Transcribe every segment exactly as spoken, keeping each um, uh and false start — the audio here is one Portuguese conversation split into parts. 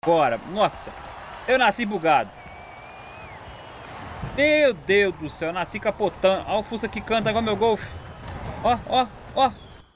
Bora. Nossa. Eu nasci bugado. Meu Deus do céu. Eu nasci capotando. Olha o Fusca que canta igual meu Golf. Ó, ó, ó.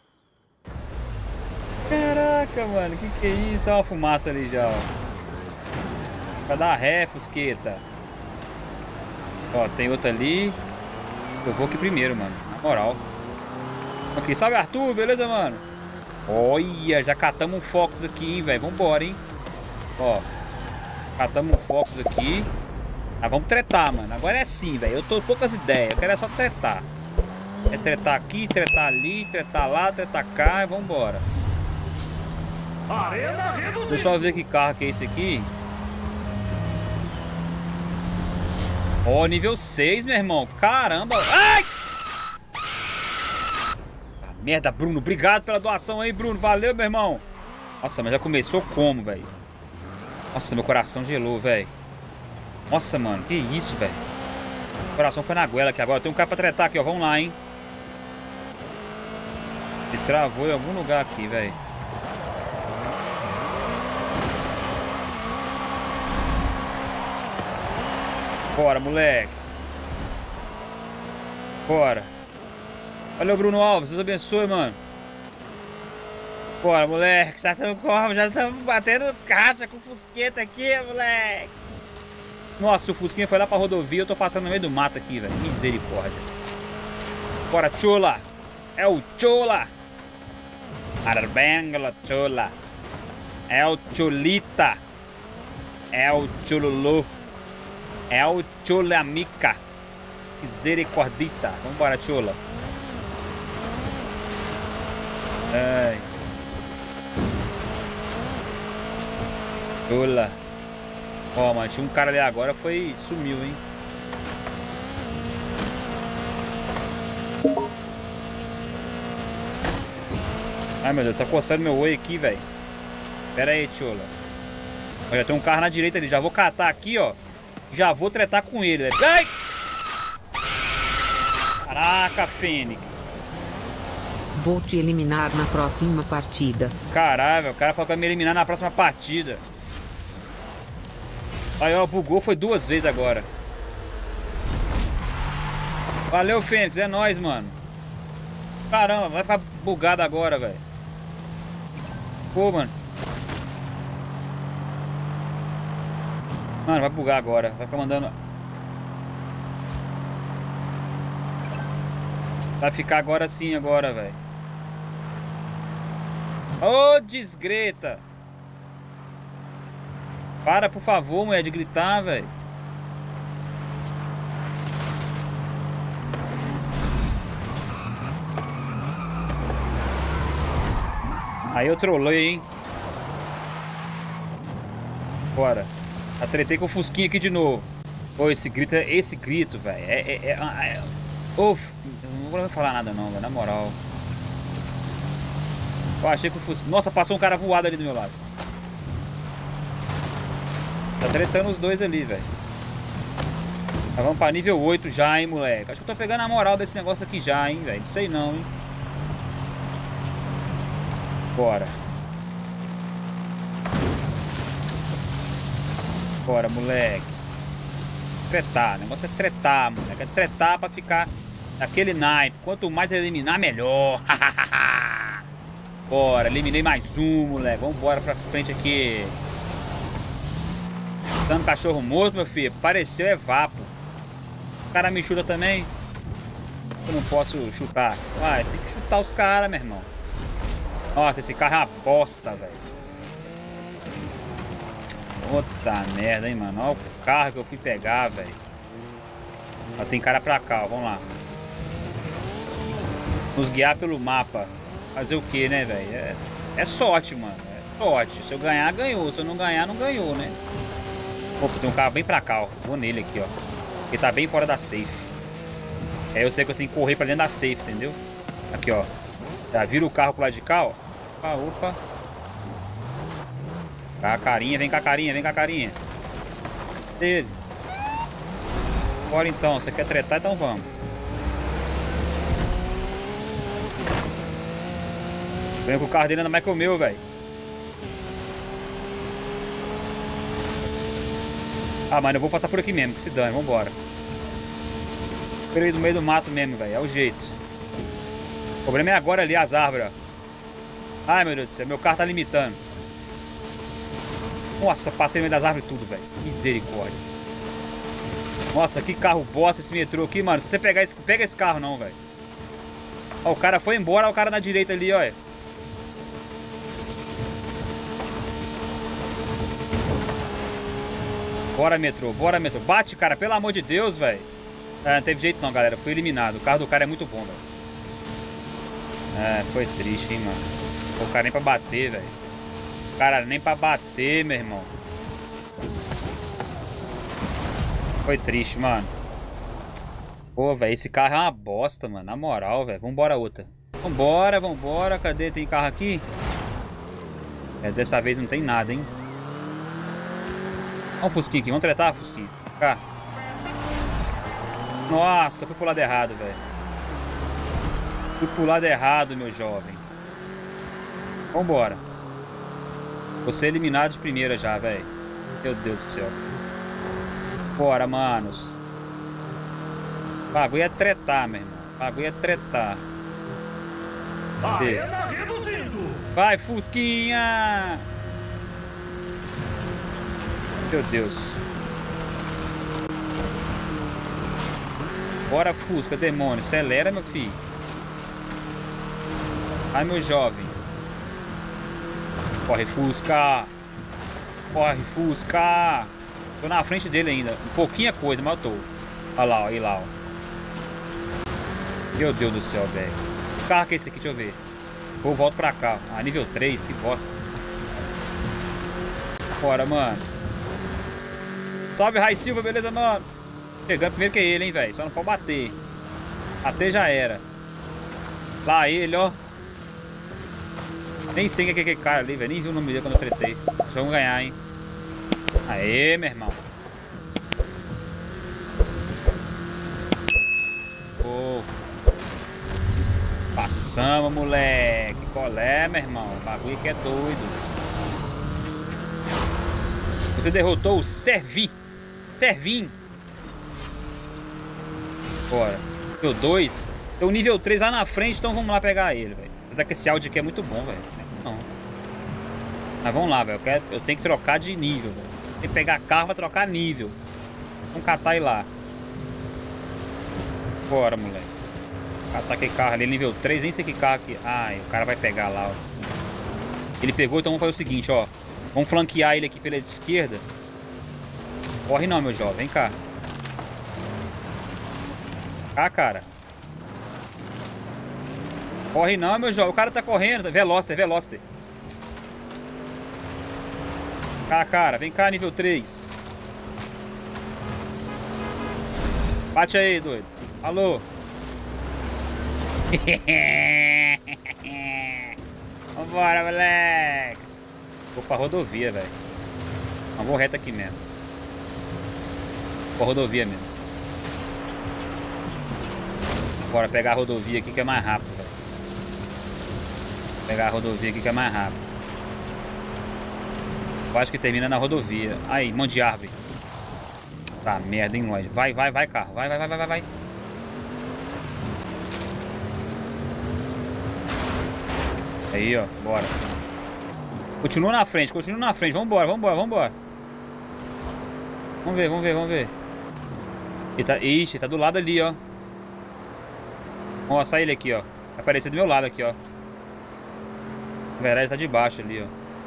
Caraca, mano. Que que é isso? Olha uma fumaça ali já, ó. Vai dar ré, Fusqueta. Ó, tem outra ali. Eu vou aqui primeiro, mano. Na moral. Aqui, salve Arthur, beleza, mano? Olha, já catamos um Fox aqui, hein, velho. Vambora, hein? Ó. Catamos um Fox aqui. Ah, vamos tretar, mano. Agora é assim, velho. Eu tô com poucas ideias. Eu quero é só tretar. É tretar aqui, tretar ali, tretar lá, tretar cá e vambora. Deixa eu só ver que carro que é esse aqui. Ó, oh, nível seis, meu irmão. Caramba. Ai! Ah, merda, Bruno. Obrigado pela doação aí, Bruno. Valeu, meu irmão. Nossa, mas já começou como, velho? Nossa, meu coração gelou, velho. Nossa, mano. Que isso, velho. O coração foi na goela aqui agora. Tem um cara pra tretar aqui, ó. Vamos lá, hein. Ele travou em algum lugar aqui, velho. Bora, moleque. Bora. Valeu, Bruno Alves. Deus abençoe, mano. Bora, moleque. Já estamos já estamos batendo caixa com o Fusqueta aqui, moleque. Nossa, o Fusquinha foi lá pra rodovia. Eu tô passando no meio do mato aqui, velho. Misericórdia. Bora, chola. É o chola. Arbengla, chola. É o cholita. É o chululu. É o Cholamica. Misericordita. Vambora, Chola. Ai. Chola. Ó, mano, tinha um cara ali agora, foi... Sumiu, hein. Ai, meu Deus, tá coçando meu oi aqui, velho. Pera aí, Chola. Olha, tem um carro na direita ali. Já vou catar aqui, ó. Já vou tretar com ele, velho. Ai! Caraca, Fênix. Vou te eliminar na próxima partida. Caralho, o cara falou que vai me eliminar na próxima partida. Aí, ó, bugou, foi duas vezes agora. Valeu, Fênix, é nóis, mano. Caramba, vai ficar bugado agora, velho. Pô, mano. Mano, vai bugar agora. Vai ficar mandando... Vai ficar agora sim, agora, velho. Ô, desgreta. Para, por favor, mulher, de gritar, velho. Aí eu trolei, hein. Bora. Atretei com o Fusquinha aqui de novo. Pô, esse grito, esse grito, velho. É, é, é, é... Uf, não vou falar nada não, velho, na moral. Eu achei que o Fusquinha... Nossa, passou um cara voado ali do meu lado. Tá tretando os dois ali, velho. Nós vamos pra nível oito já, hein, moleque. Acho que eu tô pegando a moral desse negócio aqui já, hein, velho. Não sei não, hein. Bora. Bora, moleque. Tretar, o negócio é tretar, moleque. É tretar pra ficar daquele naipe. Quanto mais eliminar, melhor. Bora, eliminei mais um, moleque. Vamos embora pra frente aqui. Dando cachorro morto, meu filho. Pareceu é vapo. O cara me chuta também. Eu não posso chutar. Vai, tem que chutar os caras, meu irmão. Nossa, esse carro é uma bosta, velho. Puta merda, hein, mano. Olha o carro que eu fui pegar, velho. Tem cara pra cá, ó. Vamos lá. Nos guiar pelo mapa. Fazer o que, né, velho? É, é sorte, mano. É sorte. Se eu ganhar, ganhou. Se eu não ganhar, não ganhou, né? Opa, tem um carro bem pra cá, ó. Vou nele aqui, ó. Ele tá bem fora da safe. Aí eu sei que eu tenho que correr pra dentro da safe, entendeu? Aqui, ó. Já vira o carro pro lado de cá, ó. Opa, opa. Cá a carinha, vem com a carinha, vem com a carinha. Dele. Bora então, você quer tretar, então vamos. Vem com o carro dele anda mais que o meu, velho. Ah, mano, eu vou passar por aqui mesmo, que se dane, vambora. Por aí do meio do mato mesmo, velho, é o jeito. O problema é agora ali, as árvores, ó. Ai, meu Deus do céu, meu carro tá limitando. Nossa, passei no meio das árvores tudo, velho. Misericórdia. Nossa, que carro bosta esse metrô aqui, mano. Se você pegar esse, pega esse carro não, velho. Ó, o cara foi embora, ó, o cara na direita ali, ó. Bora, metrô, bora, metrô. Bate, cara, pelo amor de Deus, velho. Ah, não teve jeito não, galera. Fui eliminado. O carro do cara é muito bom, velho. É, foi triste, hein, mano. O cara nem pra bater, velho. Cara, nem pra bater, meu irmão. Foi triste, mano. Pô, velho, esse carro é uma bosta, mano. Na moral, velho. Vambora outra. Vambora, vambora. Cadê? Tem carro aqui? É, dessa vez não tem nada, hein. Olha um Fusquinha aqui. Vamos tretar, Fusquinha. Cá. Nossa, fui pro lado errado, velho. Fui pro lado errado, meu jovem. Vambora. Vou ser eliminado de primeira já, velho. Meu Deus do céu. Bora, manos. O bagulho é tretar, meu irmão. O bagulho é tretar. Vai, Fusquinha! Meu Deus. Bora, Fusca, demônio. Acelera, meu filho. Ai, meu jovem. Corre, Fusca. Corre, Fusca. Tô na frente dele ainda. Um pouquinha coisa, mas eu tô. Olha lá, olha lá, ó. Meu Deus do céu, velho. Que carro que é esse aqui? Deixa eu ver. Vou volto pra cá. Ah, nível três, que bosta. Bora, mano. Salve, Rai Silva, beleza, mano? Chegando primeiro que ele, hein, velho. Só não pode bater. Bater já era. Lá ele, ó. Nem sei quem é aquele cara ali, velho. Nem vi o nome dele quando eu tretei. Nós vamos ganhar, hein. Aê, meu irmão. Oh. Passamos, moleque. Qual é, meu irmão? O bagulho que é doido. Você derrotou o Servi. Servim. Bora. Nível dois. Tem o nível três lá na frente, então vamos lá pegar ele, velho. Apesar que esse áudio aqui é muito bom, velho. Não. Mas vamos lá, velho. Eu, quero... eu tenho que trocar de nível, velho. Tem que pegar carro pra trocar nível. Vamos catar ele lá. Bora, moleque. Catar aquele carro ali, nível três. Nem sei que carro aqui. Ai, o cara vai pegar lá, ó. Ele pegou, então vamos fazer o seguinte, ó. Vamos flanquear ele aqui pela esquerda. Corre não, meu jovem. Vem cá. Cá, cara. Corre não, meu jovem. O cara tá correndo. Veloster, Veloster. Cá, cara. Vem cá, nível três. Bate aí, doido. Alô. Vambora, moleque. Vou pra rodovia, velho. Não, vou reto aqui mesmo. Vou pra rodovia mesmo. Bora pegar a rodovia aqui que é mais rápido, velho. Pegar a rodovia aqui que é mais rápido. Eu acho que termina na rodovia. Aí, monte de árvore. Tá, merda, hein, Lloyd. Vai, vai, vai, carro. Vai, vai, vai, vai, vai. Aí, ó. Bora. Continua na frente, continua na frente. Vambora, vambora, vambora. Vamos ver, vamos ver, vamos ver. Ele tá... Ixi, ele tá do lado ali, ó. Ó, sai ele aqui, ó. Vai aparecer do meu lado aqui, ó. Na verdade, ele tá de baixo ali, ó.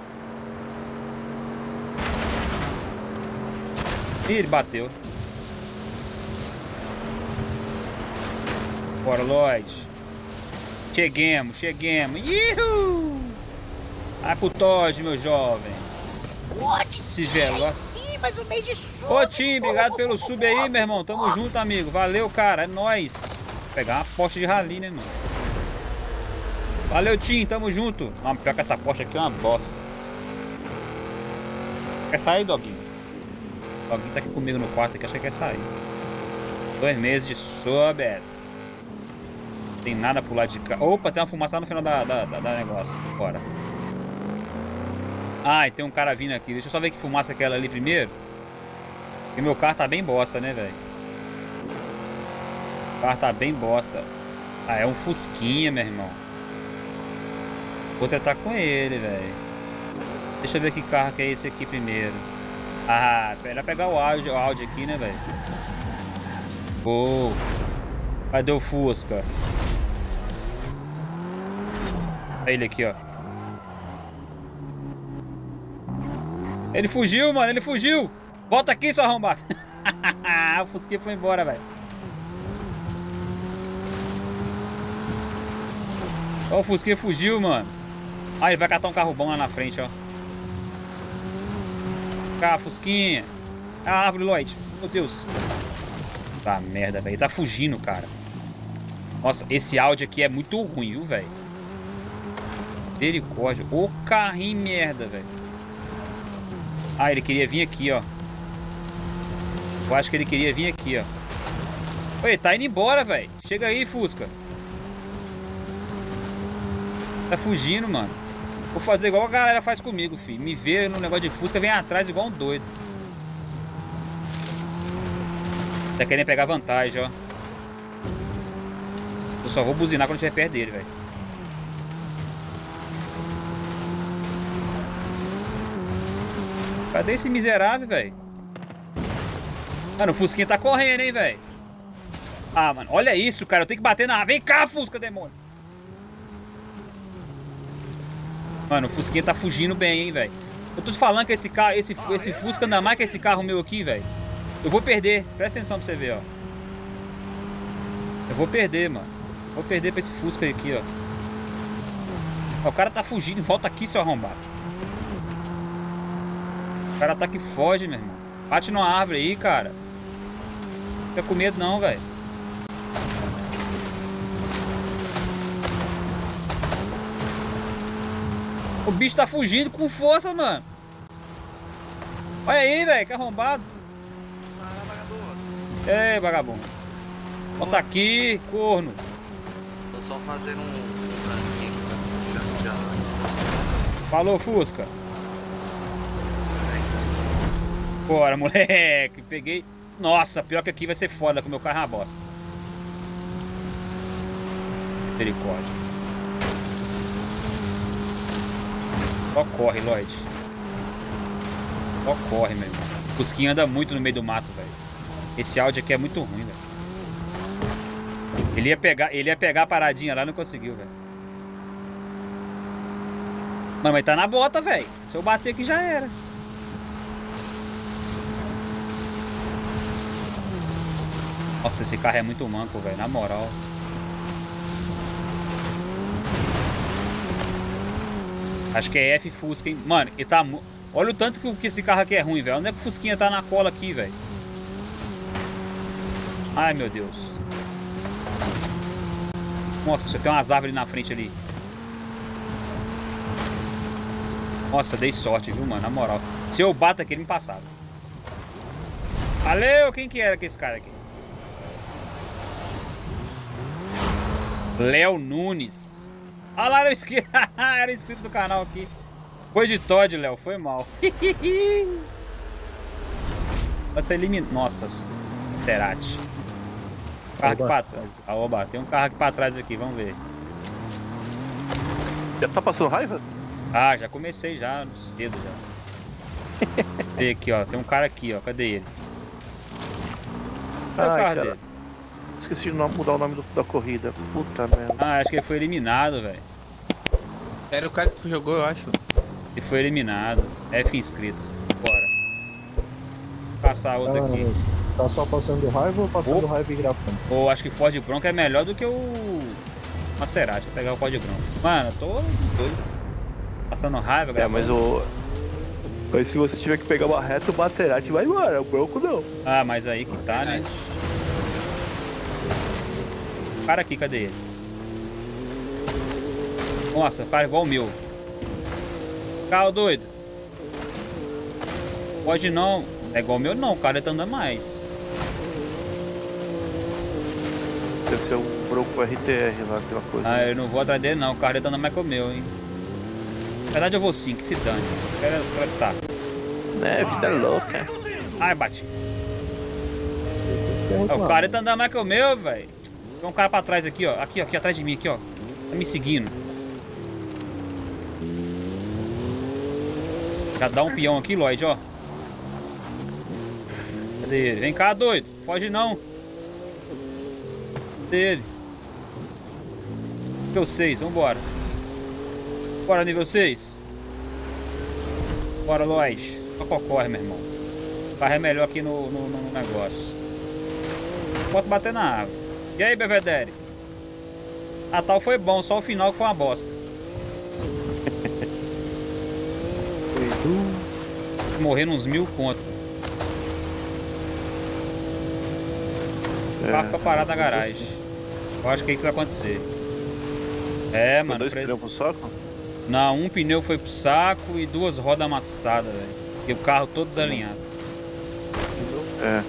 Ih, ele bateu. Bora, Lloyd. Cheguemos, cheguemos. Ihu! Vai pro Todd, meu jovem. Se veloz. Ô, Tim, obrigado pelo sub aí, meu irmão. Tamo junto, amigo. Valeu, cara. É nóis. Vou pegar uma Porsche de rally, né, mano? Valeu, Tim. Tamo junto. Não, pior que essa Porsche aqui é uma bosta. Quer sair, Doguinho? O Doguinho tá aqui comigo no quarto aqui. Acho que quer sair. Dois meses de subs. Tem nada pro lado de cá. Opa, tem uma fumaça lá no final da, da, da, da negócio. Bora. Ah, e tem um cara vindo aqui. Deixa eu só ver que fumaça é aquela ali primeiro. E meu carro tá bem bosta, né, velho? O carro tá bem bosta. Ah, é um Fusquinha, meu irmão. Vou tentar com ele, velho. Deixa eu ver que carro que é esse aqui primeiro. Ah, pera pegar o áudio, o áudio aqui, né, velho? Pô. Cadê o Fusca? Olha ele aqui, ó. Ele fugiu, mano. Ele fugiu. Volta aqui, seu arrombado. O Fusquinha foi embora, velho. Ó, o Fusquinha fugiu, mano. Ah, ele vai catar um carro bom lá na frente, ó. Cá, Fusquinha. Ah, árvore, Lloyd. Meu Deus. Tá merda, velho. Tá fugindo, cara. Nossa, esse áudio aqui é muito ruim, viu, velho? Misericórdia. Ô carrinho merda, velho. Ah, ele queria vir aqui, ó. Eu acho que ele queria vir aqui, ó. Oi, tá indo embora, velho. Chega aí, Fusca. Tá fugindo, mano. Vou fazer igual a galera faz comigo, filho. Me vê no negócio de Fusca, vem atrás igual um doido. Tá querendo pegar vantagem, ó. Eu só vou buzinar quando estiver perto dele, velho. Cadê esse miserável, velho? Mano, o Fusquinha tá correndo, hein, velho. Ah, mano, olha isso, cara. Eu tenho que bater na... Vem cá, Fusca, demônio. Mano, o Fusquinha tá fugindo bem, hein, velho. Eu tô te falando que esse carro, esse, esse Fusca anda mais que esse carro meu aqui, velho. Eu vou perder. Presta atenção pra você ver, ó. Eu vou perder, mano. Vou perder pra esse Fusca aqui, ó. Ó, o cara tá fugindo. Volta aqui, seu arrombado. O cara tá que foge, meu irmão. Bate numa árvore aí, cara. Não fica com medo não, velho. O bicho tá fugindo com força, mano. Olha aí, velho, que arrombado. Ei, vagabundo. Volta aqui, corno. Tô só fazendo um... Falou, Fusca. Bora, moleque. Peguei. Nossa, pior que aqui vai ser foda, com o meu carro é uma bosta. Misericórdia. Só corre, Lloyd. Só corre, meu irmão. O Fusquinha anda muito no meio do mato, velho. Esse áudio aqui é muito ruim, velho. Ele ia pegar, ele ia pegar a paradinha lá, não conseguiu, velho. Mano, mas tá na bota, velho. Se eu bater aqui já era. Nossa, esse carro é muito manco, velho. Na moral. Acho que é F Fusca, hein? Mano, ele tá... Olha o tanto que, que esse carro aqui é ruim, velho. Onde é que o Fusquinha tá na cola aqui, velho? Ai, meu Deus. Nossa, só tem umas árvores na frente ali. Nossa, dei sorte, viu, mano? Na moral. Se eu bato aqui, ele me passava. Valeu! Quem que era que esse cara aqui? Léo Nunes. Ah lá, era inscrito. Era inscrito do canal aqui. Foi de Todd, Léo. Foi mal. Você elimina. Nossa, Cerati. Carro aqui pra trás. Ah, oba, tem um carro aqui pra trás aqui, vamos ver. Já tá passando raiva? Ah, já comecei já, cedo já. Tem aqui, ó. Tem um cara aqui, ó. Cadê ele? Cadê o carro cara. dele? Esqueci de mudar o nome do, da corrida. Puta merda. Ah, acho que ele foi eliminado, velho. Era o cara que jogou, eu acho. Ele foi eliminado. F inscrito. Bora. Vou passar outro Ah, aqui. tá só passando raiva ou passando Oh. raiva e grafando? Ou acho que Ford Bronco é melhor do que o Maserati. Vou pegar o Ford Bronco. Mano, eu tô os dois passando raiva, É, gravando. mas o... Mas se você tiver que pegar uma reta, o Maserati vai embora. O Bronco não. Ah, mas aí que tá, né? O cara aqui, cadê ele? Nossa, o cara é igual o meu. Carro doido. Pode não. É igual o meu não, o cara tá andando mais. Deve ser um Bronco R T R lá, aquela coisa. Ah, eu não vou atrás dele não, o carro tá andando mais que o meu, hein. Na verdade eu vou sim, que se dane. Quero tá. É, vida louca. Ai, bati. tem muito Ó, o não. cara tá andando mais que o meu, velho. Tem um cara pra trás aqui, ó. Aqui, ó, aqui atrás de mim, aqui, ó. Tá me seguindo. Já dá um peão aqui, Lloyd, ó. Cadê ele? Vem cá, doido. Foge não. Cadê ele? Nível seis, vambora. Bora, nível seis. Bora, Lloyd. Só corre, meu irmão. O carro é melhor aqui no, no, no negócio. Posso bater na água. E aí, Belvedere? A tal foi bom, só o final que foi uma bosta. Morrendo uns mil conto. O carro fica parado na garagem. Eu acho que é isso que vai acontecer. É, Foi mano. dois Pre... pneus pro saco? Não, um pneu foi pro saco e duas rodas amassadas, velho. E o carro todo desalinhado. É.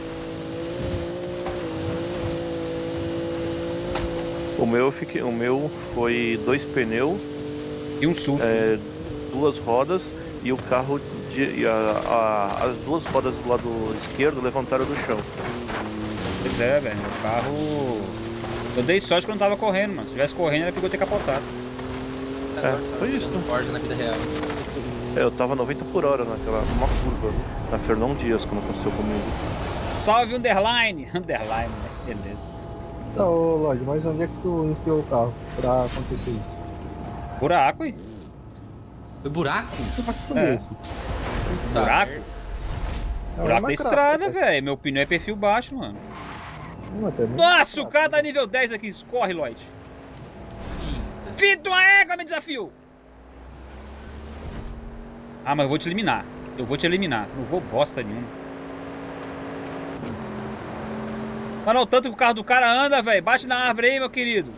O meu, eu fiquei, o meu foi dois pneus, E um susto. é, duas rodas e o carro de, e a, a, as duas rodas do lado esquerdo levantaram do chão. Pois é, velho. O carro. Eu dei sorte que eu não tava correndo, mano. Se tivesse correndo, era pegou ter capotado. É, foi isso. Forja na vida real. É, eu tava noventa por hora naquela uma curva na Fernão Dias quando aconteceu comigo. Salve underline! Underline, né? Beleza. Tá, ô Lloyd, mas onde é que tu enfiou o carro pra acontecer isso? Buraco, hein? Foi buraco? Que buraco foi É. esse? Tá, Buraco? merda. É Buraco uma da craca, estrada, né? velho. Meu pneu é perfil baixo, mano. Não, até nem- Nossa, o cara tá nível dez aqui. Corre, Lloyd. Fito a égua, meu desafio! Ah, mas eu vou te eliminar. Eu vou te eliminar. Não vou bosta nenhuma. Mano, o tanto que o carro do cara anda, velho. Bate na árvore aí, meu querido.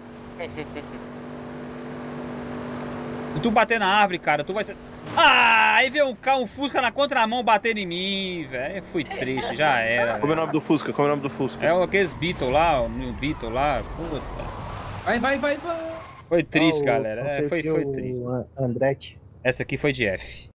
Se tu bater na árvore, cara, tu vai ser... Ah, aí veio um carro, um Fusca na contramão batendo em mim, velho. Fui triste, já era. Como é o velho. nome do Fusca? Como é o nome do Fusca? É o- aqueles Beetle lá, o New Beetle lá. Puta. Vai, vai, vai, vai. Foi triste, Ah, o- galera. não É, sei foi, o que, foi o triste. Andretti. Essa aqui foi de F.